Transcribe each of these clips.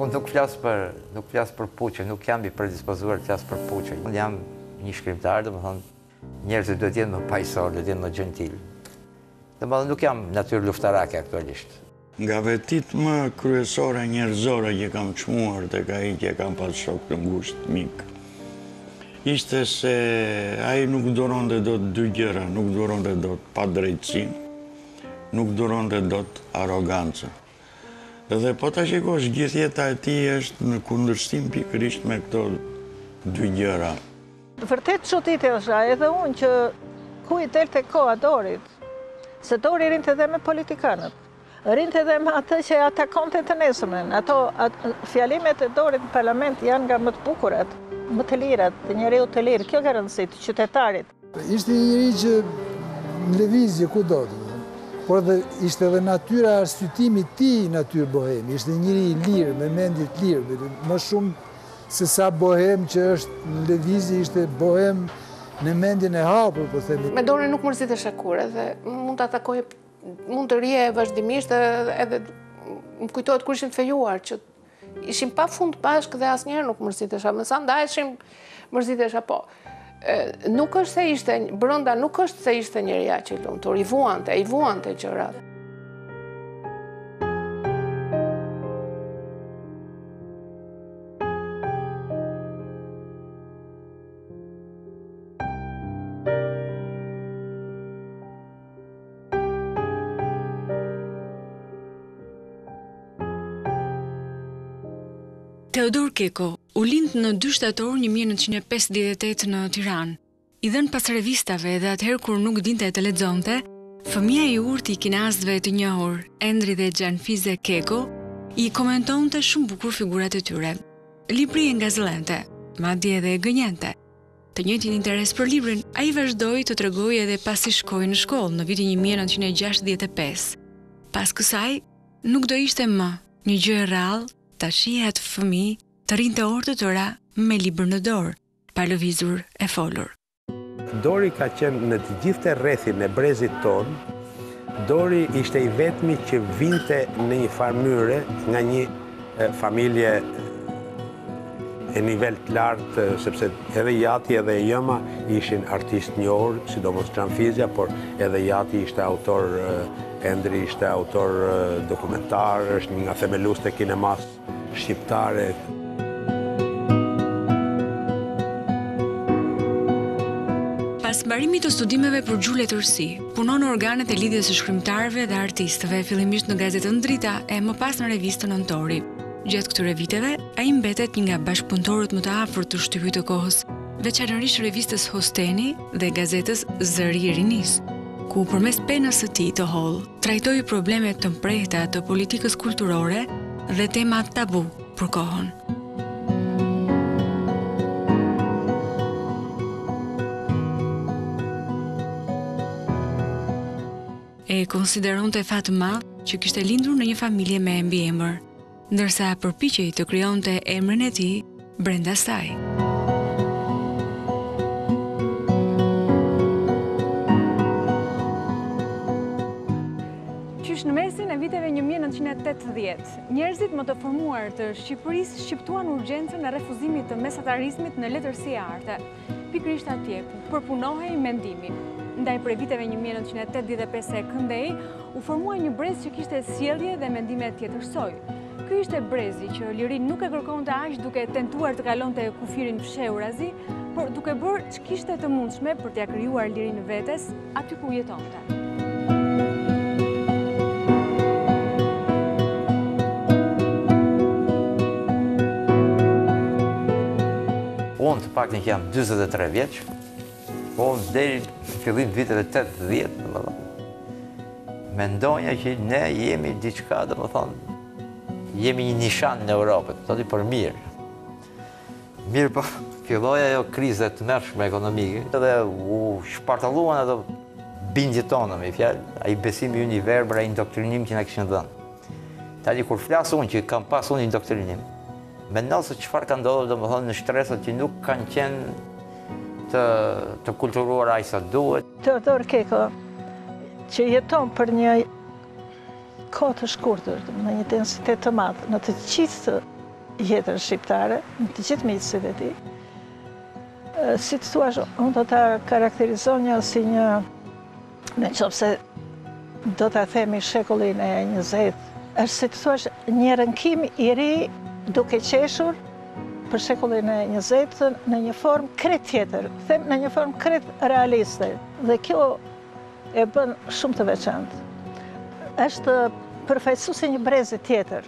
Unë nuk flas për puqe, nuk jam i predispozuar të flas për puqe. Unë jam një shkrimtar, domethënë njerëzit duhet të jenë më paqësor, duhet të jenë më gentil. Domethënë nuk jam natyrë luftarake aktualisht. Nga vetit më kryesore njerëzore që kam çmuar tek ai që kam pas shok të ngushtë mik, ishte se ai nuk duronte dot dy gjëra, nuk duronte dot padrejtësinë, nuk duronte dot arrogancën. Dhe po ta shikosh gjithë jeta e tij është në kundërshtim pikërisht me këto dy gjëra. Vërtet çuditë është edhe unë që ku i del te koha Dorit, se Dori rinte edhe me politikanët. Rinte edhe me atë që atakonte të nesërmen. Ato fjalimet e Dorit në parlament janë nga më të bukurat, më të lirat, të njeriu të lirë. Kjo ka rëndësi të qytetarit. Ishte një njeri që në lëvizje kudo, por dhe ishte edhe natyra arsyetimi i tij natyrë boheme. Ishte një njeri i lirë, me mendje të lirë, më shumë se sa bohem që është në lëvizje, ishte bohem në mendjen e hapur, po themi. Me Dorin nuk mërzitesh kurrë dhe mund të atakoj, mund të rije vazhdimisht edhe më kujtohet kur ishim të fejuar që ishim pa fund bashkë dhe asnjëherë nuk mërzitesha. Më sa ndajeshim mërzitesha, po. Nuk është se ishte, brenda nuk është se ishte njëria që i lumtur, i vuante gjërat. Teodor Keko u lind në 2 shtator 1958 në Tiranë. I dhënë pas revistave dhe atëherë kur nuk dinte të lexonte, fëmia i urtë i kinazëve të njohur, Endri dhe Gjanfize Keko, i komentonte shumë bukur figurat e tyre. Libri e ngazëllente, madje edhe e gënjente. Të njëjtin interes për librin ai vazhdoi të tregojë edhe pasi shkoi në shkollë në vitin 1965. Pas kësaj, nuk do ishte më një gjë e rrallë ta shihej atë fëmijë të rinte orë të tëra me libër në dorë, pa lëvizur e folur. Dori ka qenë në të gjithë rrethin e brezit ton. Dori ishte i vetmi që vinte në një farë mënyrë nga një familje e nivel të lartë, sepse edhe Jati edhe Jëma ishin artistë njohur, sidomos Gjanfizja, por edhe Jati ishte autor, Endri ishte autor dokumentar, është një nga themeluesit e kinemas shqiptare. Pas mbarimit të studimeve për gjuhë letërsi, punon në organet e lidhjes së shkrimtarëve dhe artistëve, fillimisht në gazetën Drita e më pas në revistën Nëntori. Gjatë këtyre viteve, ai mbetet një nga bashkëpunëtorët më të afërt të shtypit të kohës, veçanërisht revistës Hosteni dhe gazetës Zëri i Rinis, ku përmes penës së tij të hollë trajtoi problemet të mprehta të politikës kulturore dhe tema tabu për kohën. E konsideronte fat të madh që kishte lindur në një familje me mbiemër, ndërsa përpiqej të krijonte emrin e tij brenda saj. Qysh në mesin e viteve 1980, njerëzit më të formuar të Shqipërisë shqiptuan urgjencën e refuzimit të mesatarizmit në letërsi e arte, pikërisht atje ku përpunohej mendimi. Ndaj prej viteve 1985 e këndej, u formua një brez që kishte sjellje dhe mendime tjetërsoj. Ky ishte brezi që lirin nuk e kërkonte aq duke tentuar të kalonte kufirin fshehurazi, por duke bërë ç'kishte të mundshme për t'ia krijuar lirinë vetes aty ku jetonte. Unë të paktën që jam 43 vjeç, po deri në fillim viteve 80, mendonja që ne jemi diçka, domethënë, jemi një nishan në Europë, thoni për mirë. Mirë, po filloi ajo kriza të mërshme ekonomike, edhe u shpartalluan ato bindjet tona, me fjalë, ai besimi i universi, ai indoktrinim që na kishin dhënë. Tani kur flas unë që kam pas unë indoktrinim, mendoj se çfarë ka ndodhur domethënë në shtresat që nuk kanë qenë të kulturuar aq sa duhet. Teodor Keko, që jeton për një kohë të shkurtër, në një densitet të madh, në të gjithë jetën shqiptare, në të gjithë miqësit e tij. Si të thuash, unë do ta karakterizoja si një, nëse do ta themi shekullin e 20, është si të thuash një rënkim i ri duke qeshur për shekullin e 20 në një formë krejt tjetër, them në një formë krejt realiste. Dhe kjo e bën shumë të veçantë. Është përfaqësuesi një brezi tjetër.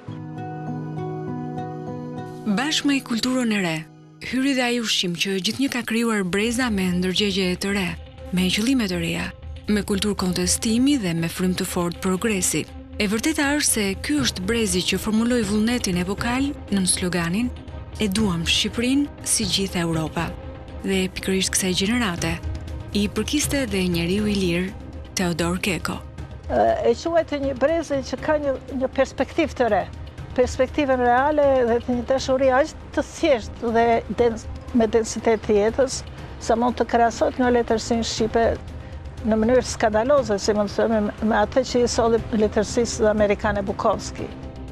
Bashkë me kulturën e re, hyri dhe ai ushqim që gjithnjë ka krijuar breza me ndërgjegje të re, me qëllime të reja, me kulturë kontestimi dhe me frym të fortë progresi. E vërteta është se ky është brezi që formuloi vullnetin epokal nën sloganin "E duam Shqipërinë si gjithë Europa". Dhe pikërisht kësaj gjenerate i përkiste dhe njeriu i lirë Teodor Keko. E quhet një breze që ka një perspektivë të re, perspektivën reale dhe të një dashuri aq të thjeshtë dhe me densitet të jetës, sa mund të krahasohet në letërsinë shqipe në mënyrë skandaloze, si mund të themi, me atë që i solli letërsisë amerikane Bukowski.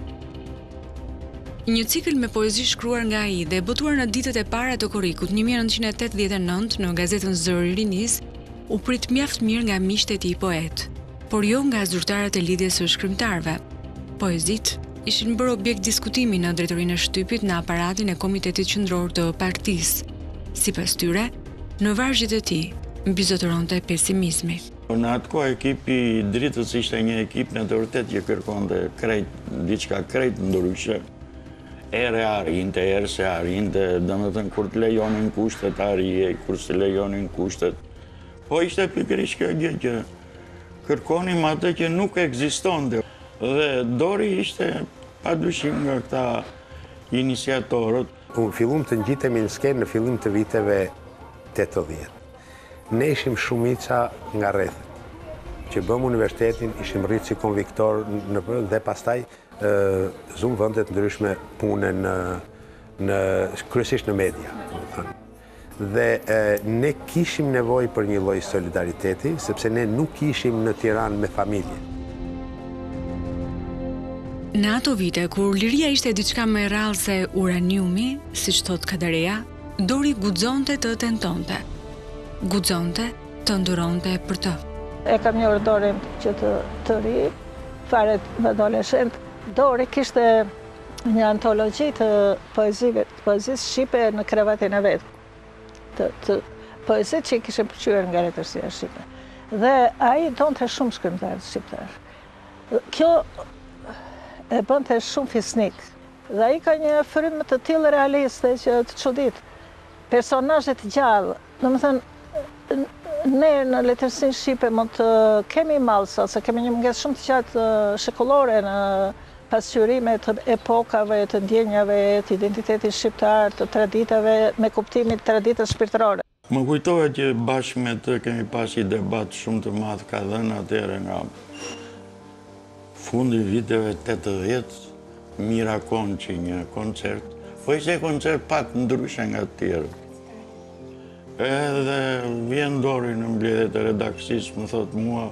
Një cikël me poezi shkruar nga ai dhe botuar në ditët e para të korrikut 1989 në gazetën Zëri i Rinis, u prit mjaft mirë nga miqtë e tij poet, por jo nga zyrtarët e lidhjes së shkrimtarëve. Poezit ishin bërë objekt diskutimi në drejtorinë e shtypit në aparatin e Komitetit Qendror të Partisë. Sipas tyre, në vargjet e tij mbizotëronte pesimizmi. Në atë kohë ekipi i dritës ishte një ekip në të vërtet që kërkonte diçka krejt ndryshe. Ere arrinte, erë se arrinte, domethënë kur të lejonin kushtet arije, kur se lejonin kushtet. Po ishte pikërisht kjo gjë që kërkonim atë që nuk ekzistonte. Dhe Dori ishte padyshim nga këta iniciatorët. Unë fillum të ngjitemi në skenë në fillim të viteve 80. Ne ishim shumica nga rrethet. Që bëm universitetin, ishim rritë si konviktor dhe pastaj zumë vëndet ndryshme punën kryesisht në media. Dhe ne kishim nevojë për një lloj solidariteti, sepse ne nuk ishim në Tiranë me familje. Në ato vite, kur liria ishte diçka më e rrallë se uraniumi, siç thot Kadareja, Dori guxonte të tentonte. Guxonte të nduronte për të. E kam njohur Dorin që të ri, fare me adoleshent. Dori kishte një antologji të poezisë shqipe në krevatin e vet. Të poezit që i kishin përqyer nga letërsia shqipe. Dhe ai donte shumë shkrimtarë shqiptar. Kjo e bënte shumë fisnik. Dhe ai ka një frym të tillë realiste që të çudit. Personazhe të gjallë, domethënë ne në letërsinë shqipe mund të kemi mallsa, se kemi një mungesë shumë të gjatë shekullore në pasqyrime të epokave, të ndjenjave, të identitetit shqiptar, të traditave, me kuptimin të traditës shpirtërore. Më kujtohet që bashkë me të kemi pas një debat shumë të madh ka dhënë atëherë nga fundi viteve 80, Mira Konçi, një koncert, po ishte koncert pak ndryshe nga të tjerë. Edhe vjen Dori në mbledhjet e redaksisë, më thot mua,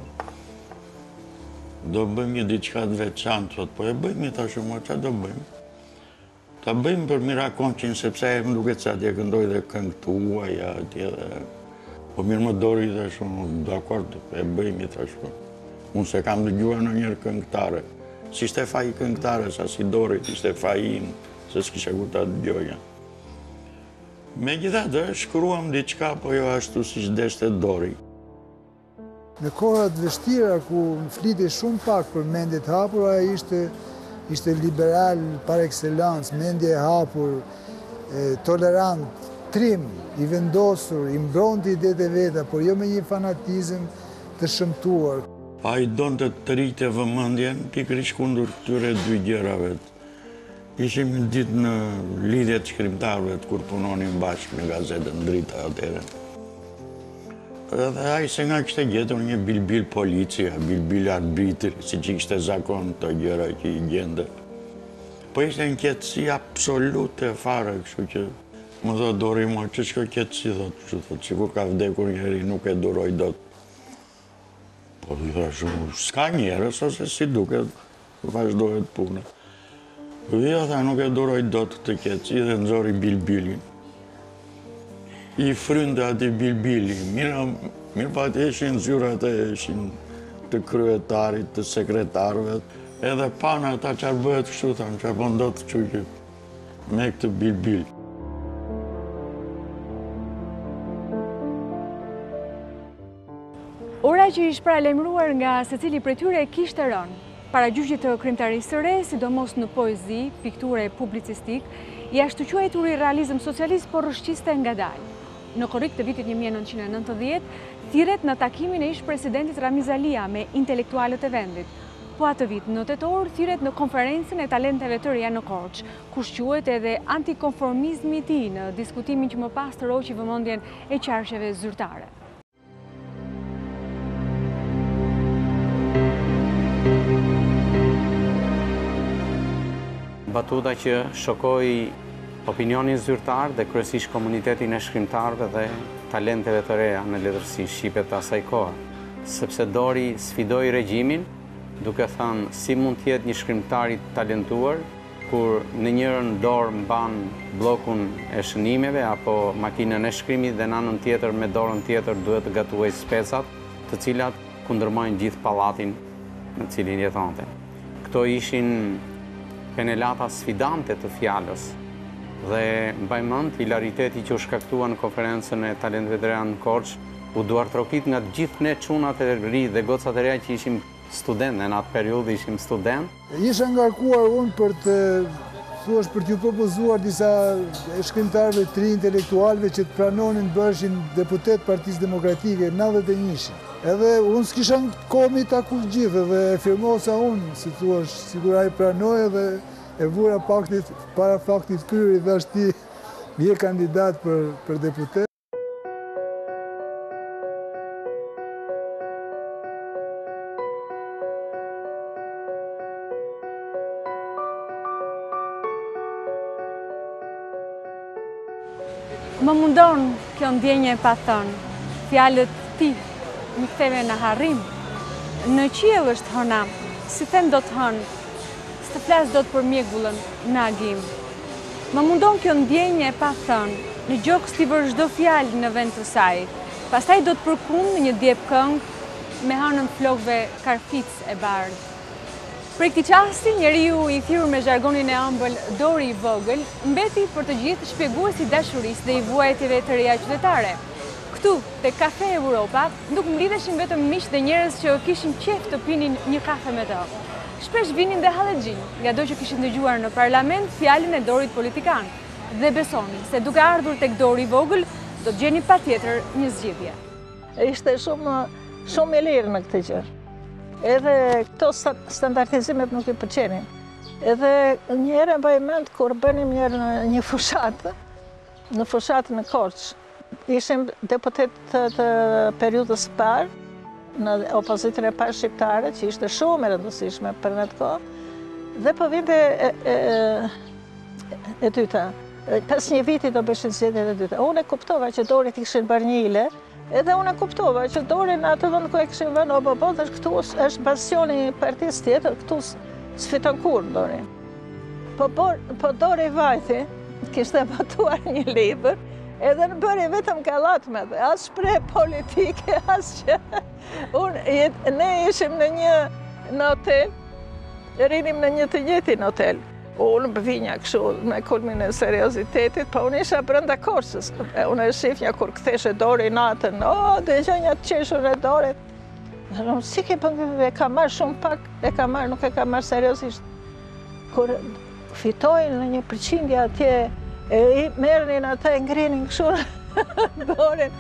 do bëjmë një diçka të veçantë, thot, po e bëjmë tash mua, çfarë do bëjmë? Ta bëjmë për Mira Konçin, sepse më duket se atje këndoi dhe këngë të huaja atje dhe. Po mirë më Dori dhe shumë, dakord, e bëjmë tash. Unë se kam dëgjuar ndonjëherë këngëtare. Si ishte faji këngëtare, sa si Dori ishte fajin, se s'kisha kur ta dëgjoja. Megjithatë, shkruam diçka, po jo ashtu siç deshte Dori. Në kohët vështira ku fliti shumë pak për mendje të hapur, ai ishte liberal par excellence, mendje e hapur, tolerant, trim, i vendosur, i mbronti idetë e veta, por jo me një fanatizëm të shëmtuar. Ai donte të rritë vëmendjen pikërisht kundër këtyre dy gjërave. Ishim një ditë në lidhjet shkrimtarëve kur punonim bashkë në gazetën Drita atëherë. Edhe ai se nga kishte gjetur një bilbil policia, bilbil arbitri, siç kishte zakon këto gjëra që i gjende. Po ishte një qetësi absolute fare, kështu që më thot Dori mua, ç'është kjo qetësi, thot, sikur ka vdekur njëri, nuk e duroj dot. Po i thash, s'ka njerëz ose si duket, vazhdohet puna. Vija tha nuk e duroj dot të keq, i dhe nëzori bilbilin. I frynda ati bilbili, mirë pa të eshin zyrat e eshin të kryetarit, të sekretarëve, edhe pana ata qarë bëhet kështu, thamë, që po ndot që me këtë bilbil. Ora që ish paralajmëruar nga secili prej tyre kishte rënë. Para gjyqit të krimtarisë së re, sidomos në poezi, pikture e publicistik, i ashtu quajturi realizëm socialist, por rrëshqiste ngadalë. Në korrik të vitit 1990, thirret në takimin e ish presidentit Ramiz Alia me intelektualët e vendit. Po atë vit, në tetor, thirret në konferencën e talenteve të reja në Korçë, ku shquhet edhe antikonformizmi i tij në diskutimin që më pas të roqi vëmendjen e qarqeve zyrtare. Batuta që shokoi opinionin zyrtar dhe kryesisht komunitetin e shkrimtarëve dhe talenteve të reja në letërsi shqipe të asaj kohe, sepse Dori sfidoi regjimin, duke thënë si mund të jetë një shkrimtar i talentuar kur në njërën dorë mban bllokun e shënimeve apo makinën e shkrimit dhe në anën tjetër me dorën tjetër duhet të gatuaj specat, të cilat kundërmojnë gjithë pallatin në cilin jetonte. Këto ishin penelata sfidante të fjalës dhe mbaj mend hilariteti që u shkaktua në konferencën e talenteve të reja në Korçë u duartrokit nga të gjithë ne çunat e ri dhe gocat e reja që ishim studentë, në atë periudhë ishim studentë. Isha ngarkuar unë për t'ju propozuar disa shkrimtarëve të ri intelektualëve që të pranonin bëshin deputet Partisë Demokratike 91-shin. Edhe unë s'kisha kohë me ta kush gjithë dhe e firmosa unë, si thua, sigur ai pranoi dhe e vura para faktit kryer dhe është ti je kandidat për deputet. Më mundon kjo ndjenje pa thënë, fjalët ti më ktheve në harrim. Në qiell është hëna, si them do të hënë, s'të flas dot për mjegullën në agim. Më mundon kjo ndjenje pa thënë, në gjoks t'i vër çdo fjalë në vend të saj. Pastaj do të përkund në një djep këngë me hënën flokëve karfic e bardhë. Për këtij çasti, njeriu i thirrur me zhargonin e ëmbël Dori i vogël, mbeti për të gjithë shpjeguesi i dashurisë dhe i vuajtjeve të reja qytetare. Këtu, te Kafe Europa, nuk mblidheshin vetëm miq dhe njerëz që kishin qejf të pinin një kafe me të. Shpesh vinin dhe hallexhin, ngado që kishin dëgjuar në parlament fjalën e Dorit politikan dhe besonin se duke ardhur tek Dori i vogël, do të gjeni patjetër një zgjidhje. Ishte shumë e lirë në këtë gjë. Edhe këto standardizimet nuk i pëlqenin. Edhe një herë mbaj mend kur bënim një fushatë, në fushatën e Korçë. Ishim deputet të periudhës së parë, në opozitën e parë shqiptare, që ishte shumë e rëndësishme për në të kohë, dhe po vinte e dyta. Pas një viti do bëshin zgjedhjet e dyta. Unë e kuptova që Dori kishin bërë një hile, edhe unë e kuptova që Dori në atë vend ku e kishin vënë OBB, dhe këtu është bastioni i partisë tjetër, këtu s'fiton kurrë Dori. Po Dori vajti kishte botuar një libër, edhe në bëri vetëm kallatme dhe as shpreh politike, as që ne ishim në hotel, rinim në një të njëjtin hotel. Unë bëvinja kështu me kulmin e seriozitetit, po unë isha brenda Korçës. Unë e shifja kur ktheshe Dori natën, dhe gjënja të qeshur e Dorit. Si ke e ka marrë shumë pak, nuk e ka marrë seriozisht. Kur fitojnë në një përqindje atje, i merrnin ata e ngrinin kështu Dorin.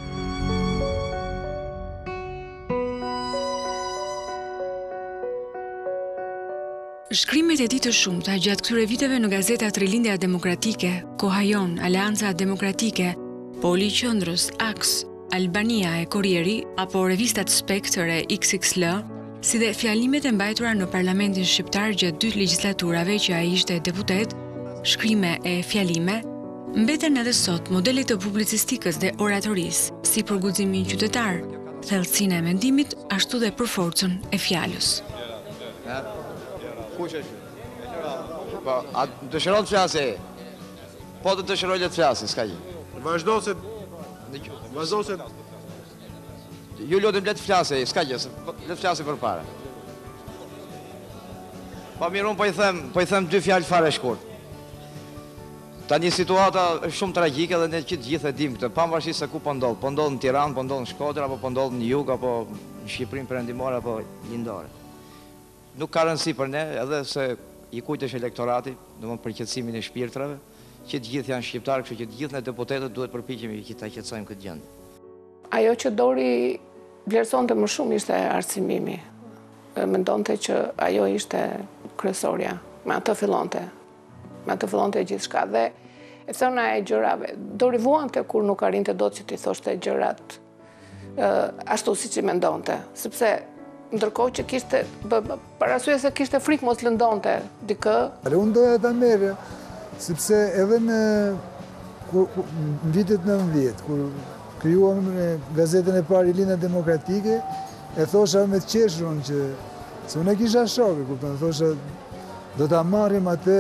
Shkrimet e tij të shumta gjatë këtyre viteve në gazetat Rilindja Demokratike, Koha Jon, Aleanca Demokratike, Poli i Qendrës, Aks, Albania e Korrieri apo revistat Spektër e XXL, si dhe fjalimet e mbajtura në Parlamentin Shqiptar gjatë 2 legjislaturave që ai ishte deputet, shkrime e fjalime, mbeten edhe sot modelet të publicistikës dhe oratorisë, si për guximin qytetar, thellësinë e mendimit, ashtu dhe për forcën e fjalës. Po, a dëshiron të flasi? Po të dëshiroj le të flasi, s'ka gjë. Vazhdo se... Ju lutem le të flasi, s'ka gjë, le të flasi për para. Pa mirë, unë po i them dy fjalë fare shkurt. Tani situata është shumë tragjike dhe ne që të gjithë e dim këtë, pavarësisht se ku po ndodh në Tiranë, po ndodh në Shkodër, apo po ndodh në Jug, apo në Shqipërinë perëndimore, apo lindore. Nuk ka rëndësi për ne, edhe se i kujtesh elektorati, domthonë për qetësimin e shpirtrave, që të gjithë janë shqiptarë, kështu që të gjithë ne deputetët duhet përpiqemi që ta qetësojmë këtë gjendje. Ajo që Dori vlerësonte më shumë ishte arsimimi. Mendonte që ajo ishte kryesorja, me atë fillonte gjithçka dhe e thëna e gjërave. Dori vuante kur nuk arrinte dot që t'i thoshte gjërat ashtu siç i mendonte, sepse ndërkohë që kishte parasysh se kishte frikë mos lëndonte dikë. Unë doja ta merre, sepse edhe në vitet 90, kur krijuam gazetën e parë Linja Demokratike, e thosha me të qeshur që se unë kisha shokë, kupton, thosha do ta marrim atë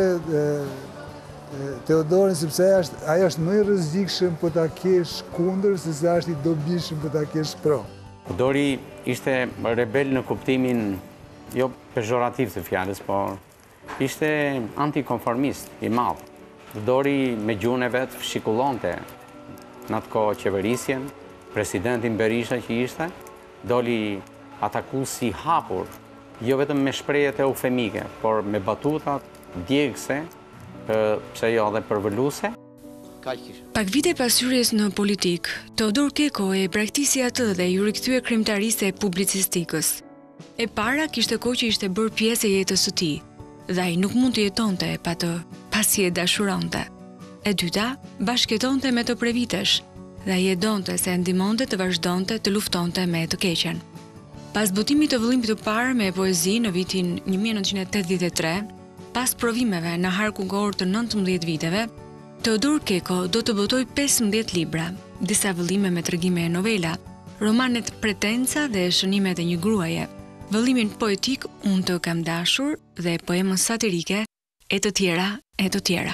Teodorin sepse ai është më i rrezikshëm për ta kesh kundër se sa është i dobishëm për ta kesh pro. Dori ishte rebel në kuptimin jo pejorativ të fjalës, por ishte antikonformist i madh. Dori me gjuhën e vet fshikullonte në atë kohë qeverisjen, presidentin Berisha që ishte, doli atakuesi i hapur, jo vetëm me shprehjet eufemike, por me batutat djegëse, pse jo edhe përvoluese. Pak vite pas hyrjes në politik, Teodor Keko e praktisi atë dhe ju rikthye krimtarisë e publicistikës. E para kishte kohë që ishte bërë pjesë e jetës së tij, dhe ai nuk mund të jetonte pa të, pasi e dashuronte. E dyta, bashkëtonte me të previtesh, dhe ai e donte se ndihmonte të vazhdonte të luftonte me të keqen. Pas botimit të vëllimit të parë me poezi në vitin 1983, pas provimeve në harkun kohor të 19 viteve, Teodor Keko do të botoj 15 libra, disa vëllime me tregime e novela, romanet Pretenca dhe Shënimet e një gruaje, vëllimin poetik Unë të kam dashur dhe poemën satirike e të tjera e të tjera.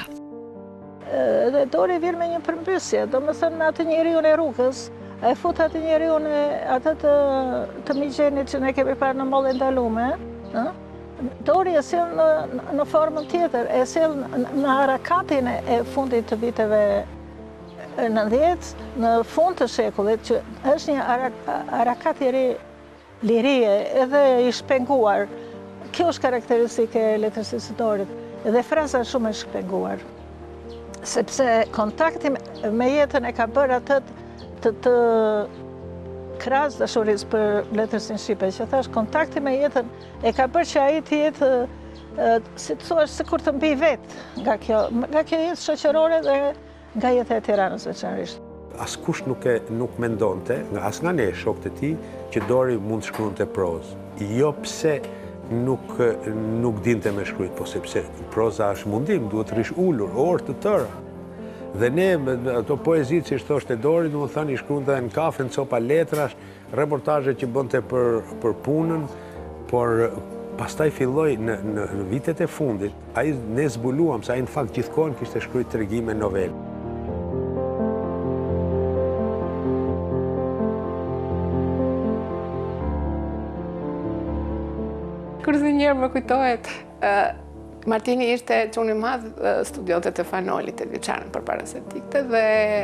Dhe Dori vjen me një përmbysje, domethënë me atë njeriu e rrugës, e fut atë njeriu atë të migjenit që ne kemi parë në mollë ndalume, Dori e sjell në formën tjetër, e sjell në arakatin e fundit të viteve 90, në fund të shekullit, që është një arakat i ri, lirie, edhe i shpenguar. Kjo është karakteristike e letërsisë së Dorit, edhe fraza shumë e shpenguar. Sepse kontakti me jetën e ka bërë atë të krahas dashurisë për letërsinë shqipe, që thash kontakti me jetën e ka bërë që ai të jetë, si të thuash, sikur të mbi vetë nga kjo jetë shoqërore dhe nga jeta e Tiranës veçanërisht. Askush nuk mendonte, as nga ne shokët e tij, që Dori mund të shkruante prozë. Jo pse nuk dinte me shkruajt, po sepse proza është mundim, duhet të rish ulur orë të tëra. Dhe ne, ato poezit që thoshte Dori, do më thënë, i shkruante në kafe, në copa letrash, reportaje që bënte për punën, por pastaj filloi në vitet e fundit, ai ne zbuluam, se ai në fakt gjithkohën kishte shkruajtur tregime novelë. Kurse njerë më kujtohet, Martini ishte çuni i madh, studionte të Fanolit e Vjeçarën përpara se dikte dhe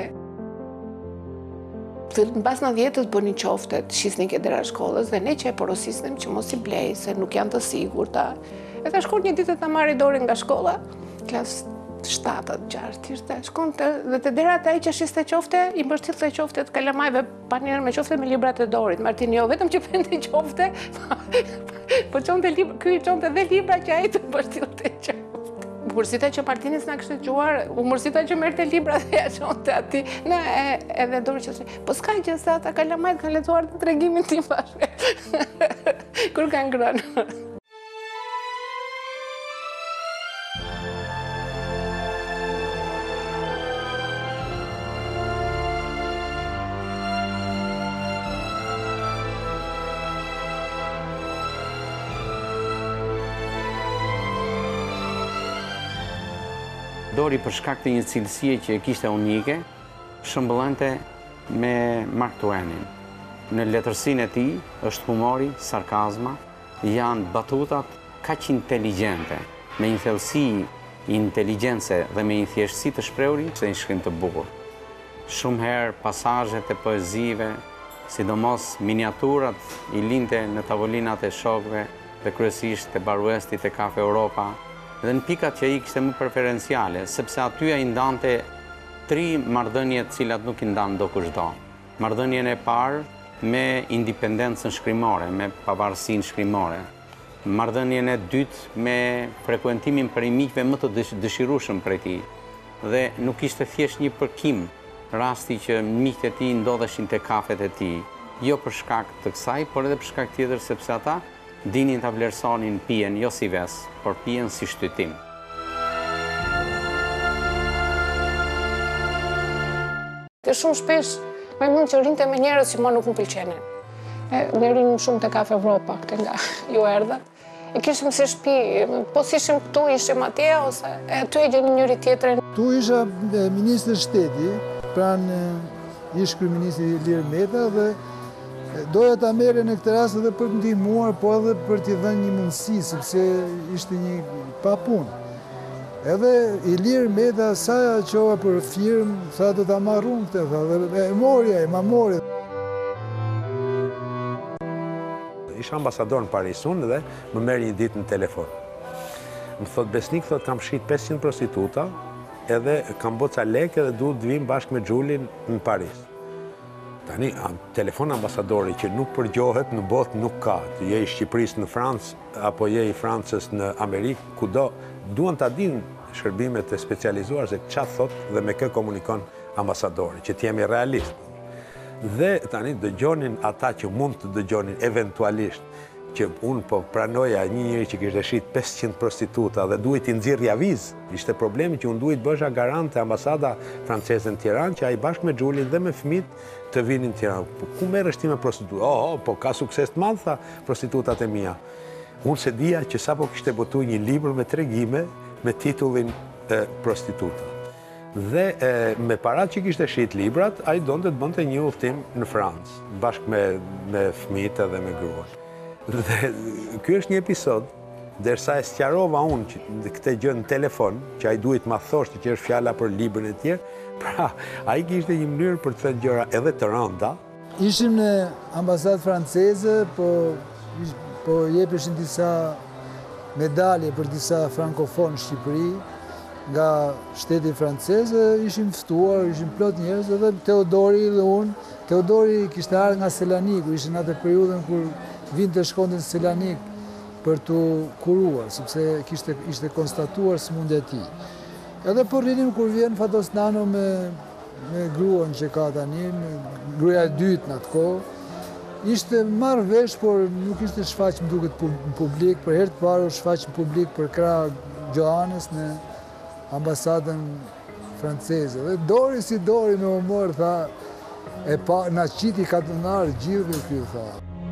mbas 90-s bënin qoftet, shisnin ke dera shkollës dhe ne që e porosisnim që mos i blej, se nuk janë të sigurta. E tha shkon një ditë ta marri Dorin nga shkolla, klas 7-6 ishte, shkonte dhe te derat ai që shiste qofte, i mbështillte qoftet kalamajve panjerë me qofte me librat e Dorit. Martini jo vetëm që prente qofte, po çonte libra, ky çonte dhe libra që ai të mbështillte qofte. Umërsita që Martini s'na kishte quar, umërsita që merrte libra dhe ja çonte aty. Ne edhe Dori që po s'ka gjë se ata kalamajt kanë lexuar të tregimin tim bashkë. Kur kanë ngrënë. Dori për shkak të një cilësie që e kishte unike, shëmbëllante me Mark Twainin. Në letërsinë e tij është humori, sarkazma, janë batutat kaq inteligjente, me një thellësi inteligjencë dhe me një thjeshtësi të shprehuri se një shkrim të bukur. Shumë herë pasazhet e poezive, sidomos miniaturat i linte në tavolinat e shokëve dhe kryesisht të Baruestit të Kafe Europa, dhe në pikat që ai kishte më preferenciale, sepse aty ai ndante 3 marrëdhënie të cilat nuk i ndan do kushdo. Marrëdhënien e parë me independencën shkrimore, me pavarësinë shkrimore. Marrëdhënien e dytë me frekuentimin për miqve më të dëshirueshëm prej tij. Dhe nuk ishte thjesht një përkim rasti që miqtë e tij ndodheshin te kafet e tij, jo për shkak të kësaj, por edhe për shkak tjetër sepse ata dinin ta vlerësonin pijen jo si ves, por pijen si shtytim. Dhe shumë shpesh më mund që rinte me njerëz që mua nuk më pëlqenin. Ne rinim shumë te Kafe Evropa, këte nga ju erdha. E kishim si shtëpi, po si ishim këtu, ishim atje, ose aty e gjeni njëri tjetrin. Tu isha ministri shteti, pranë ish kryeministri Ilir Meta dhe doja ta merre në këtë rast edhe për të ndihmuar, po edhe për t'i dhënë një mundësi, sepse ishte një pa punë. Edhe Ilir Meta sa qova për firmë, sa do ta marrun këtë, dhe ma mori. Isha ambasador në Paris unë dhe më merr një ditë në telefon. Më thot Besnik, thot kam shit 500 prostituta, edhe kam boca lekë edhe duhet të vim bashkë me Xhulin në Paris. Tani, telefon ambasadori që nuk përgjohet në botë nuk ka. Të je i Shqipërisë në Francë, apo je i Francës në Amerikë, kudo, duan ta dinë shërbimet e specializuar se çfarë thot dhe me kë komunikon ambasadori, që të jemi realistë. Dhe tani dëgjonin ata që mund të dëgjonin eventualisht që unë po pranoja një njëri që kishte shit 500 prostituta dhe duhet i nxirrja avizë. Ishte problemi që unë duhet bësha garante ambasada franceze në Tiranë që ai bashkë me Xhulin dhe me fëmijët të vinin në Tiranë. Po ku merresh ti me prostituta? Po ka sukses të madh tha prostitutat e mia. Unë se dija që sapo kishte botuar një libër me tregime me titullin Prostituta. Dhe me parat që kishte shit librat, ai donte të bënte një udhtim në Francë, bashkë me fëmijët dhe me gruan. Dhe ky është një episod, derisa e sqarova unë që këtë gjë në telefon, që ai duhet ma thoshte që është fjala për librin e tjerë, pra ai kishte një mënyrë për të thënë gjëra edhe të rënda. Ishim në ambasadë franceze, po jepeshin disa medalje për disa frankofonë në Shqipëri, nga shteti franceze, ishim ftuar, ishim plot njerëz, edhe Teodori dhe unë. Teodori kishte ardhur nga Selanik, ishte në atë periudhën kur vinte shkonte në Selanik për të kuruar, sepse ishte konstatuar sëmundja e tij. Edhe po rrinim kur vjen Fatos Nano me gruan që ka tani, gruaja e dytë në atë kohë. Ishte marrë vesh, por nuk ishte shfaq më duket në publik, për herë të parë u shfaq në publik për krah Gjoanës në ambasadën franceze. Dhe Dori si Dori me humor, tha, na qiti katunar gjithë kjo, tha.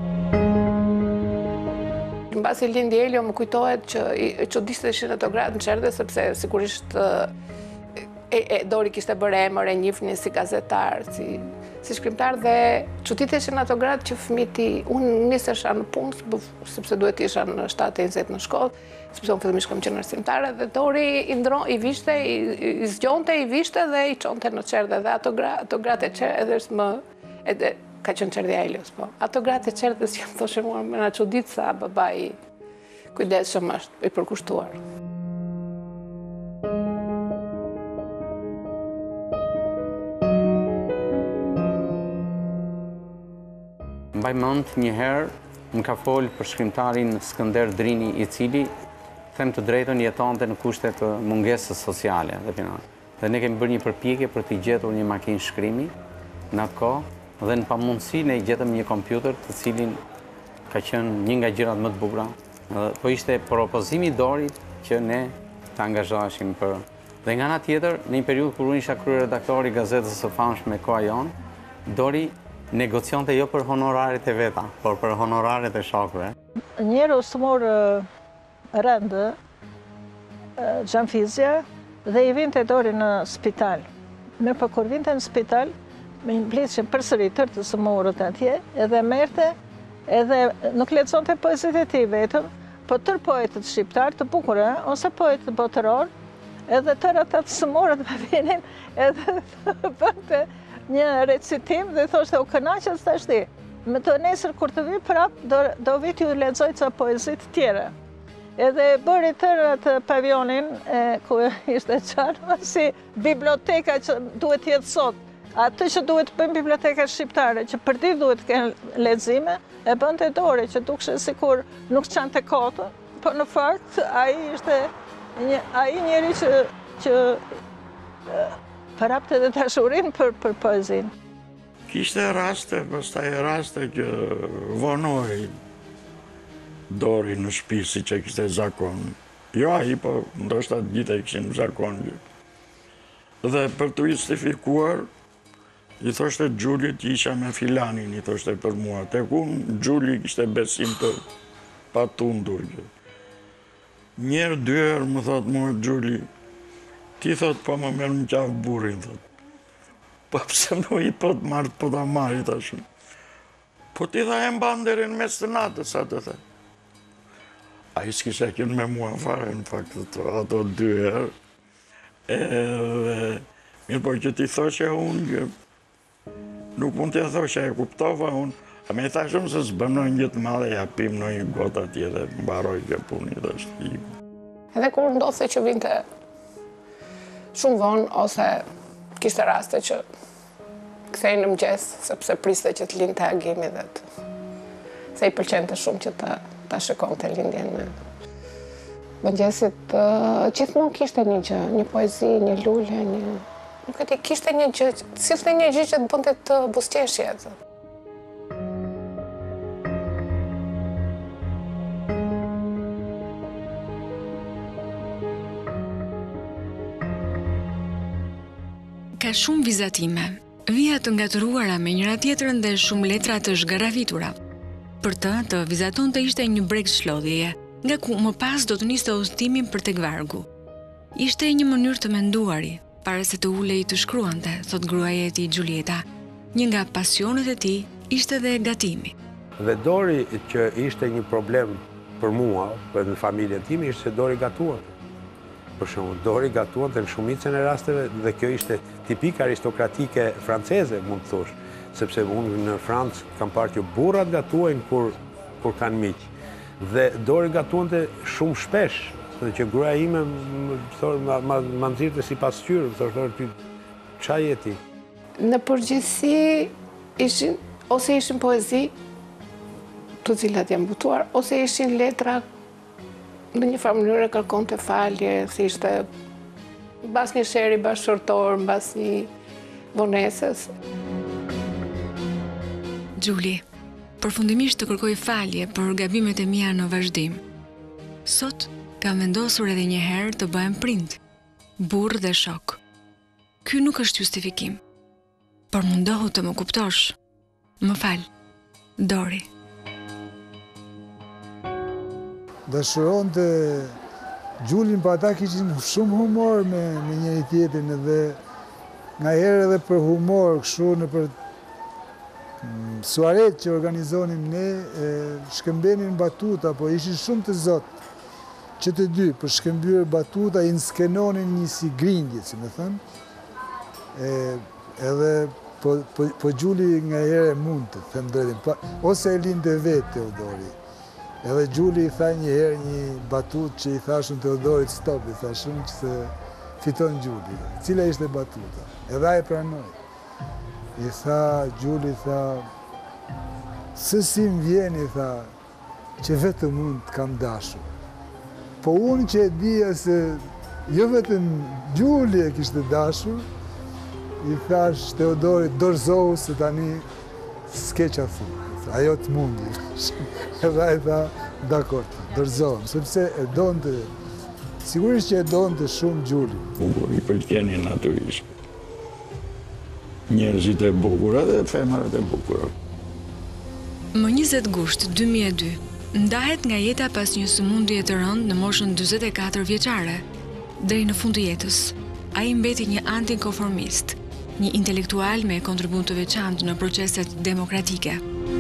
Në basi lindi Elio më kujtohet që çuditësisht ishin ato gratë në çerdhe, sepse sigurisht Dori kishte bërë emër, e njihnin si gazetar, si shkrimtar, dhe çuditeshin ato gratë që fëmijët i unë nisesha në punë, sepse duhet isha në 7:20 në shkollë, sepse unë fillimisht kam qenë arsimtare, dhe Dori i vishte, i zgjonte, i vishte dhe i çonte në çerdhe, dhe ato gratë e çerdhes edhe ka qenë çerdhja e Elios, po. Ato gratë e çerdhes që më thoshin mua me na çudit sa babai kujdesshëm është, i përkushtuar. Mbaj mend një herë më ka folë për shkrimtarin Skënder Drini, i cili, them të drejtën, jetonte në kushte të mungesës sociale dhe finale. Dhe ne kemi bërë një përpjekje për t'i gjetur një makinë shkrimi në atë kohë, dhe në pamundësi ne i gjetëm një kompjuter të cilin ka qenë një nga gjërat më të bukura. Po ishte propozimi i Dorit që ne të angazhoheshim për. Dhe nga ana tjetër, në një periudhë kur unë isha kryeredaktor i gazetës së famshme Koha Jon, Dori negocionte jo për honoraret e veta, por për honoraret e shokëve. Njëru së morë rëndë, Xhanfizja, dhe i vinte Dori në spital. Mirë po kur vinte në spital, me mblishin përsëri tërë të sëmurët atje, edhe merte, edhe nuk lexonte poezitë e tij vetëm, po tërë poetët shqiptar të bukur, ose poetët botëror, edhe tërë ata të sëmurët me vinin, edhe bënte një recitim dhe thoshte u kënaqet tash ti. Me të nesër kur të vi prap, do vi t'ju lexoj ca poezitë tjera. Edhe bëri tërë atë pavionin ku ishte qarë, si biblioteka që duhet jetë sot. Atë që duhet të bëjmë biblioteka shqiptare, që për ditë duhet të kenë lexime, e bënte Dori që dukshte sikur nuk çante kotë, po në fakt ai ishte ai njeri që parapte dhe dashurinë për poezinë. Kishte raste, pastaj raste që vonoi Dori në shtëpi si që kishte zakon. Jo ai, po ndoshta të gjithë e kishin zakon. Dhe për të justifikuar, i thoshte Xhulit isha me filanin, i thoshte për mua. Tek unë Xhuli kishte besim të patundur. Njerë dy herë më thot mua Xhuli, ti thot po më merr në qafë burrin, thot. Po pse nuk i po të marrë, po ta marrë tash. Po ti tha e mban deri në mes të natës atë the. Ai s'kishte qenë me mua fare në fakt ato dy herë. Mirë po që ti thoshe unë që nuk mund t'ja thoshe, e kuptova unë. A me thashëm se s'bënoj një të madhe, ja pim në një gota atje dhe mbaroj që puni dhe shti. Edhe kur ndodhte që vinte shumë vonë, ose kishte raste që kthej në mëngjes, sepse priste që të lindte Agimi dhe se i pëlqente shumë që ta shikonte lindjen në mëngjesit. Gjithmonë kishte një gjë, një poezi, një lule, nuk e di, kishte një gjë, sillte një gjë që të bënte të buzëqeshje. Ka shumë vizatime, vija të ngatëruara me njëra tjetrën dhe shumë letra të zhgaravitura. Për të vizaton të ishte një breg shlodhjeje, nga ku më pas do të niste udhëtimin për tek vargu. Ishte një mënyrë të menduari, para se të ulej të shkruante, thot gruaja e tij Gjulieta. Një nga pasionet e tij ishte dhe gatimi. Dhe Dori që ishte një problem për mua, për në familjen time, ishte se Dori gatuante. Për shumë, Dori gatuante në shumicën e rasteve dhe kjo ishte tipik aristokratike franceze, mund të thosh, sepse unë në Francë kam parë që burrat gatuajnë kur kanë miq. Dhe Dori gatuante shumë shpesh, që gruaja ime më nxirrte si pasqyrë, thoshte ty ç'a jeti. Në përgjithësi ishin poezi, të cilat janë butuar, ose ishin letra në një farë mënyrë kërkonte falje, thishte mbas një sheri bashkëshortor, mbas një vonesës. Gjuli, përfundimisht të kërkoj falje për gabimet e mia në vazhdim. Sot kam vendosur edhe një herë të bëhem prind, burr dhe shok. Ky nuk është justifikim, por mundohu të më kuptosh. Më fal, Dori. Dashuron të Gjulin, pa ata kishin shumë humor me njëri tjetrin dhe nga herë edhe për humor, kështu në për suaret që organizonim ne, shkëmbenin batuta, po ishin shumë të zotë që të dy, për shkëmbyrë batuta, i nskenonin një si grindje, si me thënë, edhe po Gjuli nga herë mund të them drejtin, ose e linte vetë Teodori. Edhe Gjuli i tha një herë një batut që i thashun Teodorit stop, i thashun që se fiton Gjuli. Cila ishte batuta? Edhe ai pranoi. I tha, Gjuli tha, se si më vjen, i tha, që vetëm unë të kam dashur. Po unë që e dija se jo vetëm Gjuli e kishte dashur, i thash Teodorit, dorëzohu se tani s'ke qa thunë. Ajo të mundi. Edhe ai tha, dakor, dorëzohem, sepse e donte, sigurisht që e donte shumë Gjuli. I pëlqenin natyrisht. Njerëzit e bukur edhe femrat e bukura. Më 20 gusht 2002, ndahet nga jeta pas një sëmundje të rëndë në moshën 44 vjeçare. deri në fund të jetës, ai mbeti një antikonformist, një intelektual me kontribut të veçantë në proceset demokratike.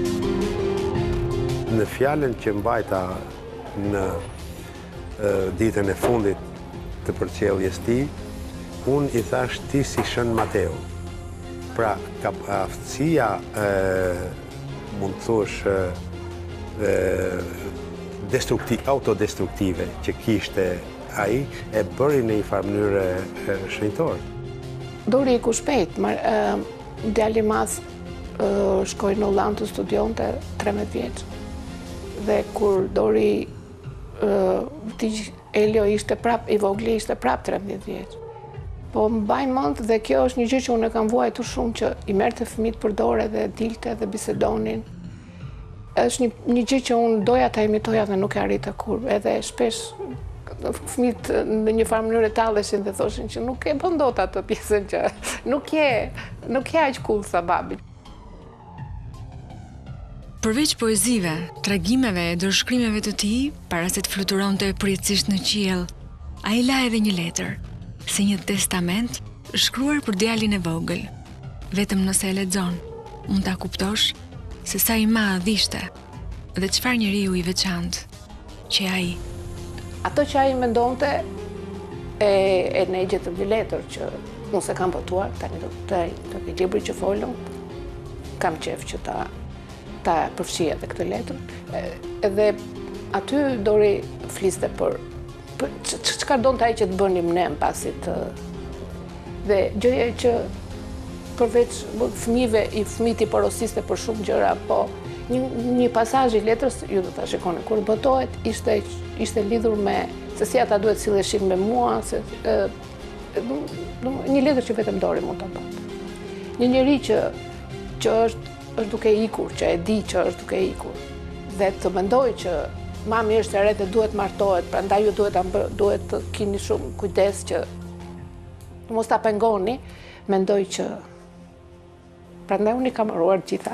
Në fjalën që mbajta në ditën e fundit të përcjelljes tij, unë i thash ti si Shën Mateo. Pra, ka aftësia, mund të thush, autodestruktive që kishte ai, e bëri në një farë mënyrë shenjtore. Dori iku shpejt, djali mas shkoi në Hollandë të studionte 13 vjeç. Dhe kur Dori Elio ishte prap, i vogli ishte prap 13 vjeç. Po më bajnë mend dhe kjo është një gjë që unë e kam vuajtur shumë, që i merrte fëmijët për dorë dhe dilte dhe bisedonin. Është një gjë që unë doja ta imitoja dhe nuk e arrita kur. Edhe shpesh fëmijët në një farë mënyrë talleshin dhe thoshin që nuk e bën dot atë pjesën që nuk je aq cool sa babi. Përveç poezive, tregimeve e dorëshkrimeve të tij, para se të fluturonte përjetësisht në qiell, ai la edhe një letër, si një testament shkruar për djalin e vogël. Vetëm nëse e lexon, mund ta kuptosh se sa i madh ishte dhe çfarë njeriu i veçantë që ai. Ato që ai mendonte e ne gjetëm një letër që unë se kam botuar, tani do të libri që folëm, kam qef që ta përfshija dhe këtë letër. Edhe aty Dori fliste për çka donte ai që të bënim ne pasit. Dhe gjëja që përveç fëmijët i porosiste për shumë gjëra, po një pasazh i letrës, ju do ta shikoni, kur botohet ishte lidhur me se si ata duhet silleshin me mua, një letër që vetëm Dori mund ta bënte. Një njeri që është duke ikur, që e di që është duke ikur, dhe të mendoj që mami është e re dhe duhet martohet, prandaj ju duhet të keni shumë kujdes që mos ta pengoni, mendoj që prandaj unë i kam haruar gjitha.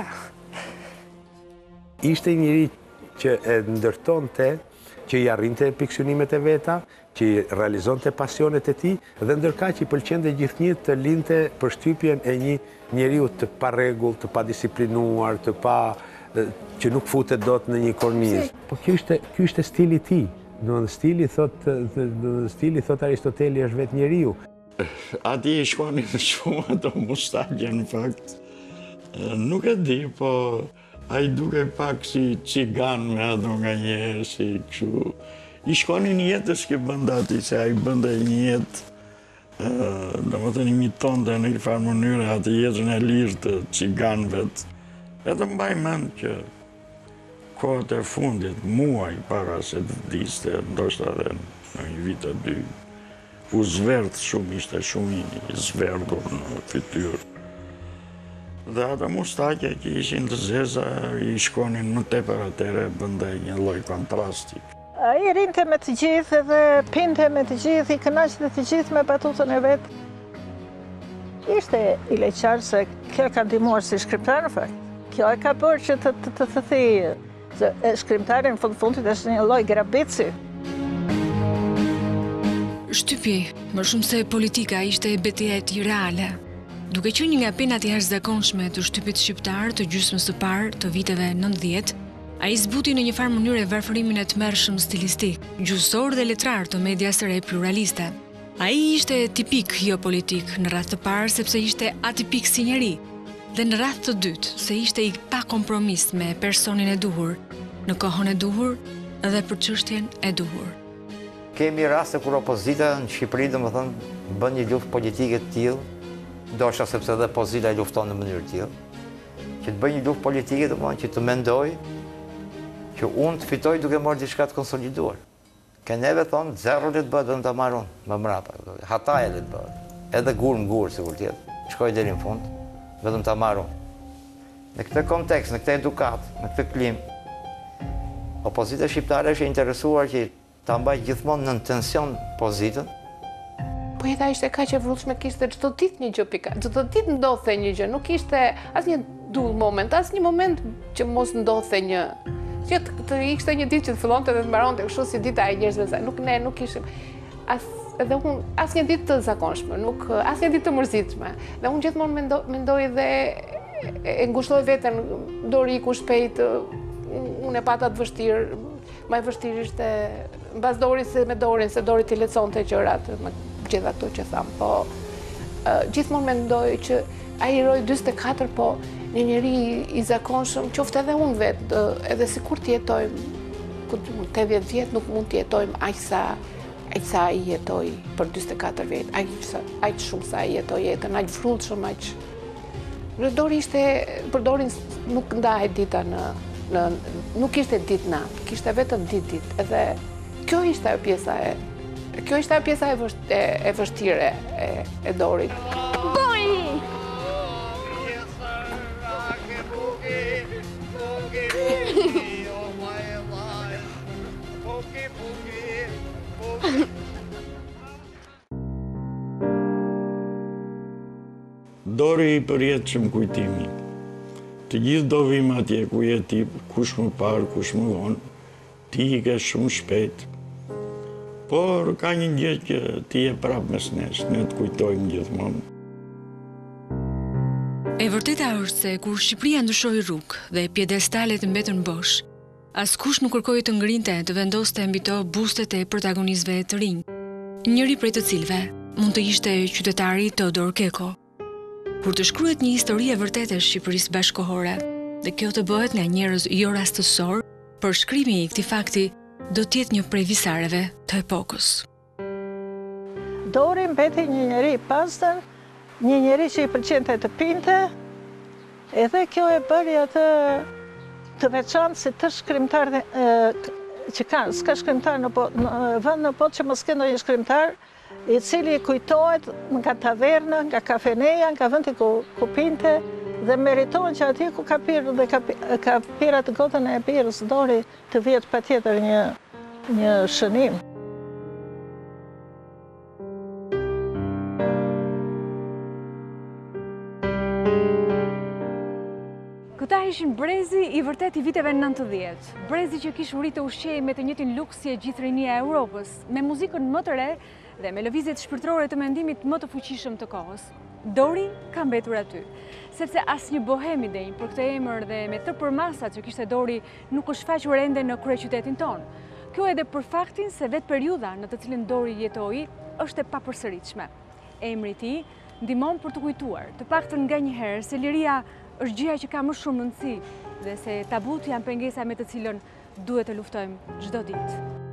Ishte njëri që e ndërtonte, që i arrinte pikësynimet e veta, që i realizonte pasionet e tij, dhe ndërkaq i pëlqente gjithnjë të linte përshtypjen e një njeriu të parregull, të padisiplinuar, që nuk futet dot në një kornizë. Po ky ishte stili i tij. Stili thot Aristoteli është vetë njeriu. Ati i shkonin shumë ato mustaqe në fakt. Nuk e di, po a i duke pak si cigan me ato nga njerë, si kështu. I shkonin jetës që bënda ati, se a i bënda një jetë, do më të një mitonte në një farë mënyre atë jetën e lirë të ciganëve. Edhe mbaj mend që kohët e fundit, muaj para se të vdiste, ndoshta edhe në një vit e dy, u zverdh shumë, ishte shumë i zverdhur në fytyrë. Dhe ata mustaqe që ishin të zeza, i shkonin më tepër atyre, bëndej një lloj kontrasti. Ai rinte me të gjithë dhe pinte me të gjithë, i kënaqte të gjithë me batutën e vet. Ishte i leqar se kjo ka ndihmuar si shkrimtar në fakt. Kjo e ka bërë që të thithë, se shkrimtari në fundit është një lloj grabici. Shtypi, më shumë se politika, ishte betejë e tij reale. Duke qenë një nga penat e jashtëzakonshme të shtypit shqiptar të gjysmës së parë të viteve 90, ai zbuti në një farë mënyrë varfërimin e tmerrshëm stilistik, gjuhësor dhe letrar të medias së re pluraliste. Ai ishte tipik jo politik në radhë të parë sepse ishte atipik si njeri, dhe në radhë të dytë se ishte i pa kompromis me personin e duhur, në kohën e duhur dhe për çështjen e duhur. Kemi raste kur opozita në Shqipëri, domethënë, bën një luftë politike të tillë, ndoshta sepse edhe opozita e lufton në mënyrë të tillë, që të bëj një luftë politike, domethënë që të mendoj që unë të fitoj duke marrë diçka të konsoliduar. Ke neve thonë, zero le të bëhet, vetëm ta marr unë, më mrapa. Hataja le të bëhet. Edhe gur më gur, sikur tjetë. Shkoj deri në fund, vetëm ta marr unë. Në këtë kontekst, në këtë edukat, në këtë klim, opozita shqiptare është e interesuar që ta mbaj gjithmonë në tension pozitën. Po jeta ishte kaq e vrrullshme, kishte çdo ditë një gjë pikant. Çdo ditë ndodhte një gjë, nuk ishte asnjë dull moment, asnjë moment që mos ndodhte një që të ishte një ditë që të fillonte dhe të mbaronte kështu si dita e njerëzve sa. Nuk ishim edhe unë asnjë ditë të zakonshme, asnjë ditë të mërzitshme. Dhe unë gjithmonë mendoj dhe e ngushtoj veten, dori iku shpejt, unë e pata të vështirë, më e vështirë ishte mbas Dori se me Dorin, se Dori t'i leconte gjërat, me gjitha këto që tham, po gjithmonë mendoj që ai roj 44, po një njeri i zakonshëm, qoftë edhe unë vetë, edhe si kur t'jetojmë, 80 vjetë nuk mund t'jetojmë aq sa ai jetoi për 44 vjet, aq shumë sa ai jetoi jetën, aq frullshëm, aq. Dori ishte, për Dorin nuk ndahet dita nuk ishte ditë natë, kishte vetëm ditë. Edhe kjo ishte ajo pjesa e vështire e Dorit. Dori i përjetshëm kujtimi. Të gjithë do vim atje ku je ti, kush më parë, kush më vonë, ti i ke shumë shpejt. Por ka një gjë që ti je prapë mes nesh, ne të kujtojmë gjithmonë. E vërteta është se kur Shqipëria ndryshoi rrugë dhe pjedestalet mbetën bosh, askush nuk kërkoi të ngrinte të vendoste mbi to bustet e protagonistëve të rinj. Njëri prej të cilëve mund të ishte qytetari Todor Keko. Kur të shkruhet një histori e vërtetë e Shqipërisë bashkohore, dhe kjo të bëhet nga njerëz jo rastësor, përshkrimi i këtij fakti do të jetë një prej visareve të epokës. Dori mbeti një njeri i pastër, një njeri që i pëlqente të pinte, edhe kjo e bëri atë të veçantë si të shkrimtar që ka, s'ka shkrimtar në vend në botë që mos ke ndonjë shkrimtar, i cili kujtohet nga taverna, nga kafeneja, nga vendi ku pinte, dhe meriton që atje ku ka pirë dhe ka pirë atë gotën e birës, Dori të vjetë patjetër një shënim. Këta ishin brezi i vërtet i viteve 90, brezi që kishte uritë ushqej me të njëjtin luks si e gjithë rinia e Europës, me muzikën më të re dhe me lëvizjet shpirtërore të mendimit më të fuqishëm të kohës. Dori ka mbetur aty, sepse asnjë bohem i denj për këtë emër dhe me të përmasat që kishte Dori nuk është shfaqur ende në kryeqytetin tonë. Kjo edhe për faktin se vetë periudha në të cilën Dori jetoi është e papërsëritshme. Emri i tij ndihmon për të kujtuar, të paktën nganjëherë, se liria është gjëja që ka më shumë rëndësi dhe se tabut janë pengesa me të cilën duhet të luftojmë çdo ditë.